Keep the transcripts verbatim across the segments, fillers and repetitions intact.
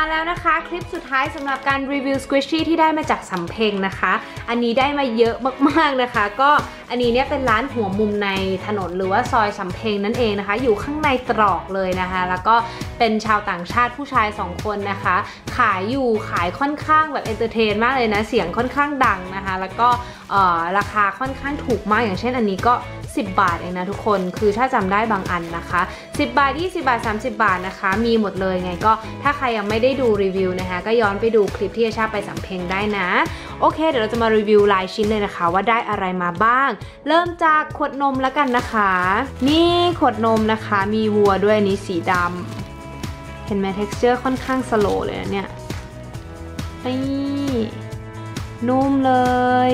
แล้วนะคะคลิปสุดท้ายสำหรับการรีวิวสควิชชี่ที่ได้มาจากสำเพ็งนะคะอันนี้ได้มาเยอะมากๆนะคะก็อันนี้เนี่ยเป็นร้านหัวมุมในถนนหรือว่าซอยสำเพ็งนั่นเองนะคะอยู่ข้างในตรอกเลยนะคะแล้วก็เป็นชาวต่างชาติผู้ชายสองคนนะคะขายอยู่ขายค่อนข้างแบบเอนเตอร์เทนมากเลยนะเสียงค่อนข้างดังนะคะแล้วก็ราคาค่อนข้างถูกมากอย่างเช่นอันนี้ก็สิบบาทเองนะทุกคนคือถ้าจำได้บางอันนะคะสิบบาทยี่สิบบาทสามสิบบาทนะคะมีหมดเลยไงก็ถ้าใครยังไม่ได้ดูรีวิวนะคะก็ย้อนไปดูคลิปที่อาชาไปสำเพ็งได้นะโอเคเดี๋ยวเราจะมารีวิวรายชิ้นเลยนะคะว่าได้อะไรมาบ้างเริ่มจากขวดนมแล้วกันนะคะนี่ขวดนมนะคะมีวัวด้วยอันนี้สีดำเห็นไหม texture ค่อนข้างสโลว์เลยนะเนี่ยนี่นุ่มเลย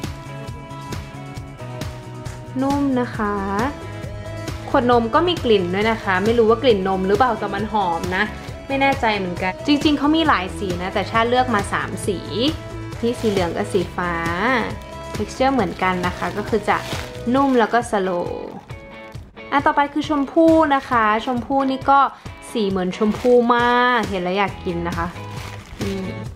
นุ่มนะคะขวดนมก็มีกลิ่นด้วยนะคะไม่รู้ว่ากลิ่นนมหรือเปล่าแต่มันหอมนะไม่แน่ใจเหมือนกันจริงๆเขามีหลายสีนะแต่ชาเลือกมาสามสีที่สีเหลืองกับสีฟ้า texture เหมือนกันนะคะก็คือจะนุ่มแล้วก็สโลว์อันต่อไปคือชมพู่นะคะชมพู่นี่ก็สีเหมือนชมพู่มากเห็นแล้วอยากกินนะคะนี่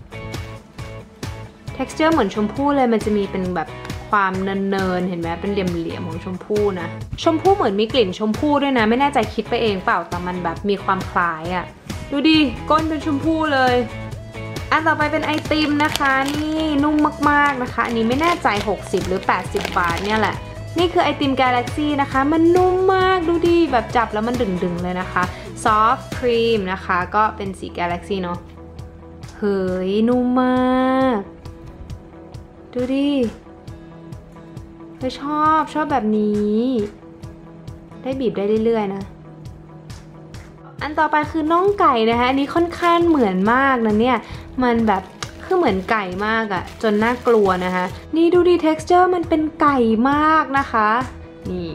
texture เหมือนชมพู่เลยมันจะมีเป็นแบบความเนินๆเห็นไหมเป็นเหลี่ยมๆของชมพู่นะชมพู่เหมือนมีกลิ่นชมพู่ด้วยนะไม่แน่ใจคิดไปเองเปล่าแต่มันแบบมีความคล้ายอะดูดิก้นเป็นชมพู่เลยอันต่อไปเป็นไอติมนะคะนี่นุ่มมากๆนะคะอันนี้ไม่แน่ใจหกสิบหรือแปดสิบบาทเนี่ยแหละนี่คือไอติมกาแล็กซี่นะคะมันนุ่มมากดูดิแบบจับแล้วมันดึงๆเลยนะคะซอฟต์ครีมนะคะก็เป็นสีกาแล็กซี่เนาะเฮ้ยนุ่มมากดูดิเธอชอบชอบแบบนี้ได้บีบได้เรื่อยๆนะอันต่อไปคือน่องไก่นะคะอันนี้ค่อนข้างเหมือนมากนะเนี่ยมันแบบคือเหมือนไก่มากอะจนน่ากลัวนะคะนี่ดูดิ texture มันเป็นไก่มากนะคะนี่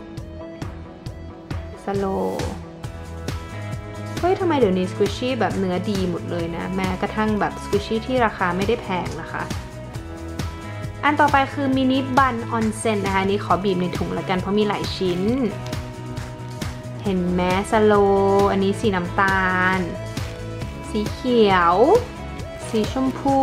สโลว์เฮ้ยทำไมเดี๋ยวนี้สควิชชี่แบบเนื้อดีหมดเลยนะแม้กระทั่งแบบสควิชชี่ที่ราคาไม่ได้แพงนะคะอันต่อไปคือมินิบันออนเซ็นนะคะนี้ขอบีบในถุงละกันเพราะมีหลายชิ้นเห็นไหมสโลอันนี้สีน้ำตาลสีเขียวสีชมพู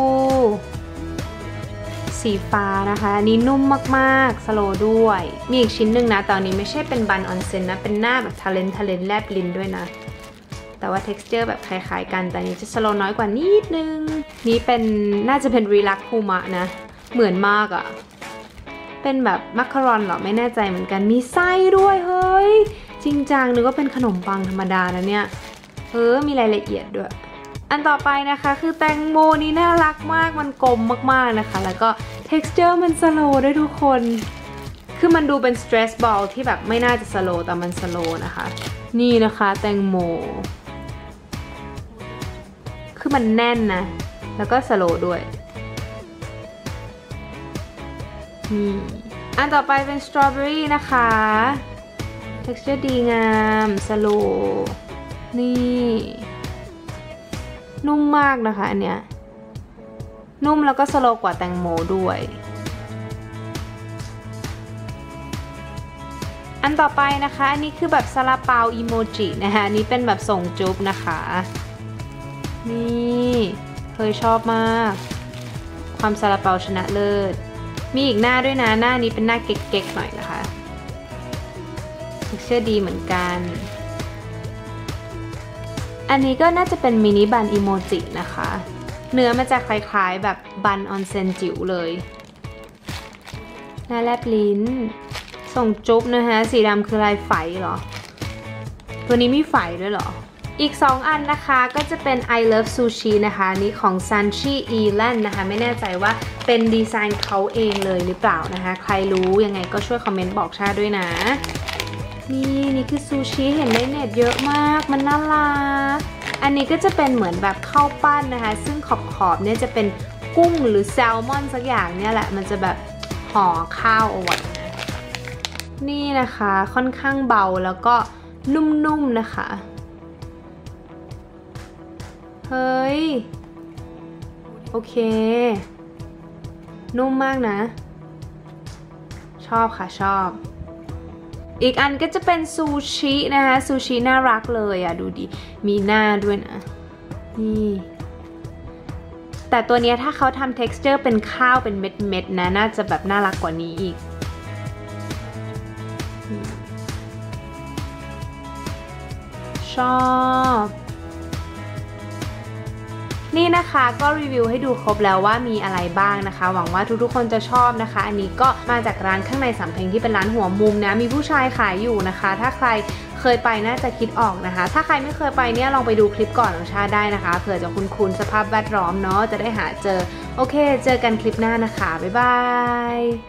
สีฟ้านะคะอันนี้นุ่มมากๆสโลด้วยมีอีกชิ้นหนึ่งนะตอนนี้ไม่ใช่เป็นบันออนเซ็นนะเป็นหน้าแบบทาเลนทาเลนแลบลิ้นด้วยนะแต่ว่า texture แบบคล้ายๆกันแต่นี้จะสโลน้อยกว่านิดนึงนี้เป็นน่าจะเป็นรีลักคูมะนะเหมือนมากอะ่ะเป็นแบบมัคคารอนเหรอไม่แน่ใจเหมือนกันมีไส้ด้วยเฮ้ยจริงจังนึกว่าเป็นขนมปังธรรมดานะเนี่ยเออมีรายละเอียดด้วยอันต่อไปนะคะคือแตงโมนี่น่ารักมากมันกลมมากๆนะคะแล้วก็ texture มันสโลว์ด้วยทุกคนคือมันดูเป็น stress ball ที่แบบไม่น่าจะสโลว์แต่มันสโลว์นะคะนี่นะคะแตงโมคือมันแน่นนะแล้วก็สโลว์ด้วยนี่อันต่อไปเป็นสตรอเบอรี่นะคะ texture ดีงามสโลว์นี่นุ่มมากนะคะอันเนี้ยนุ่มแล้วก็สโลว์กว่าแตงโมด้วยอันต่อไปนะคะอันนี้คือแบบซาลาเปาอีโมจินะคะอันนี้เป็นแบบส่งจุ๊บนะคะนี่เคยชอบมากความซาลาเปาชนะเลิศมีอีกหน้าด้วยนะหน้านี้เป็นหน้าเก๊กๆหน่อยนะคะtextureดีเหมือนกันอันนี้ก็น่าจะเป็นมินิบันอีโมจินะคะเนื้อมันจะคล้ายๆแบบบันออนเซนจิ๋วเลยหน้าแลบลิ้นส่งจุ๊บนะคะสีดำคือลายไฝเหรอตัวนี้มีไฝด้วยเหรออีกสองอันนะคะก็จะเป็น I Love Sushi นะคะนี่ของ Sanchi Eland นะคะไม่แน่ใจว่าเป็นดีไซน์เขาเองเลยหรือเปล่านะคะใครรู้ยังไงก็ช่วยคอมเมนต์บอกชาด้วยนะนี่นี่คือซูชิเห็นในเน็ตเยอะมากมันน่ารักอันนี้ก็จะเป็นเหมือนแบบข้าวปั้นนะคะซึ่งขอบขอบเนี่ยจะเป็นกุ้งหรือแซลมอนสักอย่างเนี่ยแหละมันจะแบบห่อข้าวเอาไว้นะนี่นะคะค่อนข้างเบาแล้วก็นุ่มๆนะคะเฮ้ยโอเคนุ่มมากนะชอบค่ะชอบอีกอันก็จะเป็นซูชินะคะซูชิน่ารักเลยอ่ะดูดิมีหน้าด้วยนะนี่แต่ตัวนี้ถ้าเขาทำ texture เป็นข้าวเป็นเม็ดๆนะน่าจะแบบน่ารักกว่านี้อีกชอบนี่นะคะก็รีวิวให้ดูครบแล้วว่ามีอะไรบ้างนะคะหวังว่าทุกๆคนจะชอบนะคะอันนี้ก็มาจากร้านข้างในสำเพ็งที่เป็นร้านหัวมุมนะมีผู้ชายขายอยู่นะคะถ้าใครเคยไปน่าจะคิดออกนะคะถ้าใครไม่เคยไปเนี่ยลองไปดูคลิปก่อนของชาได้นะคะเผื่อจะคุ้นๆสภาพแวดล้อมเนาะจะได้หาเจอโอเคเจอกันคลิปหน้านะคะบ๊ายบาย